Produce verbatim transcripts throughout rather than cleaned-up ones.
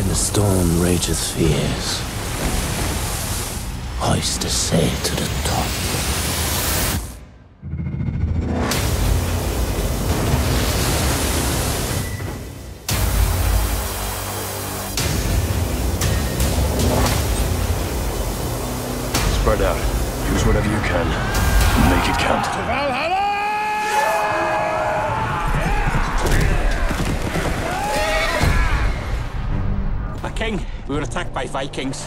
The storm rageth fierce. Hoist a sail to the top. Spread out. Use whatever you can. Make it count. Valhalla! My king, we were attacked by Vikings.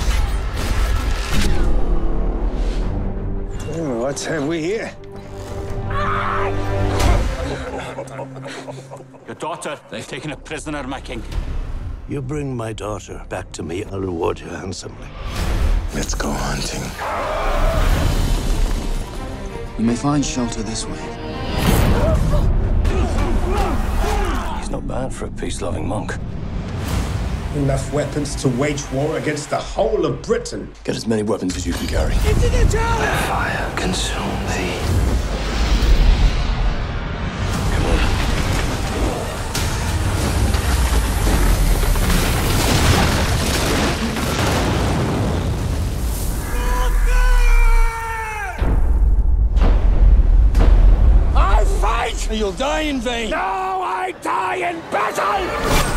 Oh, what have we here? Your daughter, they've taken a prisoner, my king. You bring my daughter back to me, I'll reward you handsomely. Let's go hunting. You may find shelter this way. He's not bad for a peace-loving monk. Enough weapons to wage war against the whole of Britain. Get as many weapons as you can carry. Into the tower! Fire consume thee. Come on. I fight! You'll die in vain. No, I die in battle!